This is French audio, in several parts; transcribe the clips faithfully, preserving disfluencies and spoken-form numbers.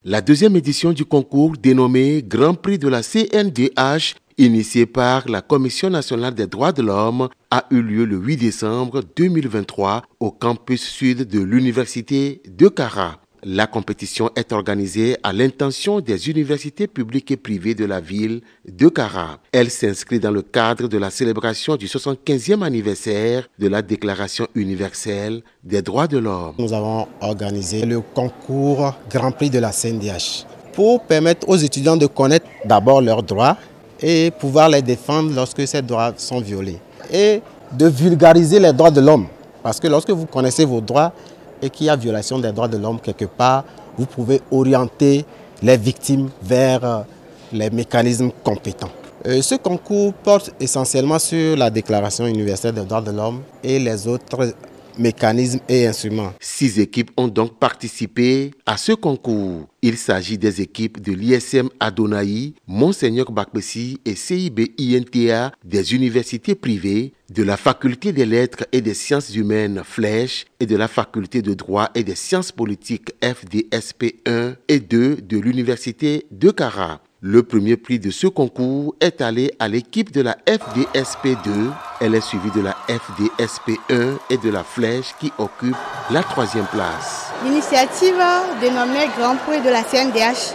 La deuxième édition du concours dénommé Grand Prix de la C N D H, initié par la Commission nationale des droits de l'homme, a eu lieu le huit décembre deux mille vingt-trois au campus sud de l'université de Kara. La compétition est organisée à l'intention des universités publiques et privées de la ville de Kara. Elle s'inscrit dans le cadre de la célébration du soixante-quinzième anniversaire de la Déclaration universelle des droits de l'homme. Nous avons organisé le concours Grand Prix de la C N D H pour permettre aux étudiants de connaître d'abord leurs droits et pouvoir les défendre lorsque ces droits sont violés. Et de vulgariser les droits de l'homme. Parce que lorsque vous connaissez vos droits, et qu'il y a violation des droits de l'homme quelque part, vous pouvez orienter les victimes vers les mécanismes compétents. Ce concours porte essentiellement sur la Déclaration universelle des droits de l'homme et les autres mécanismes et instruments. Six équipes ont donc participé à ce concours. Il s'agit des équipes de l'I S M Adonaï, Monseigneur Bakbessi et C I B I N T A des universités privées, de la faculté des lettres et des sciences humaines Flèche et de la faculté de droit et des sciences politiques F D S P un et deux de l'université de Kara. Le premier prix de ce concours est allé à l'équipe de la F D S P deux. Elle est suivie de la F D S P un et de la Flèche qui occupe la troisième place. L'initiative dénommée Grand Prix de la C N D H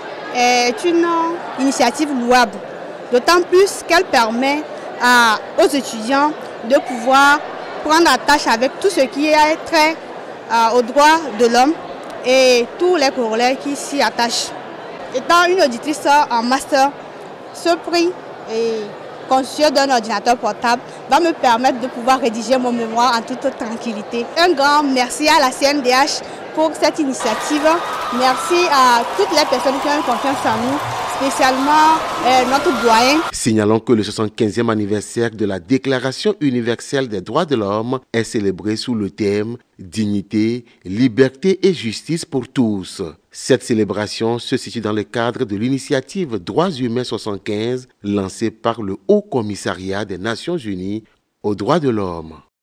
est une initiative louable, d'autant plus qu'elle permet à, aux étudiants de pouvoir prendre attache avec tout ce qui est trait euh, aux droits de l'homme et tous les corollaires qui s'y attachent. Étant une auditrice en master, ce prix est constitué d'un ordinateur portable va me permettre de pouvoir rédiger mon mémoire en toute tranquillité. Un grand merci à la C N D H pour cette initiative. Merci à toutes les personnes qui ont confiance en nous, spécialement euh, notre doyen. Signalons que le soixante-quinzième anniversaire de la Déclaration universelle des droits de l'homme est célébré sous le thème « Dignité, liberté et justice pour tous ». Cette célébration se situe dans le cadre de l'initiative Droits humains soixante-quinze lancée par le Haut Commissariat des Nations Unies aux droits de l'homme.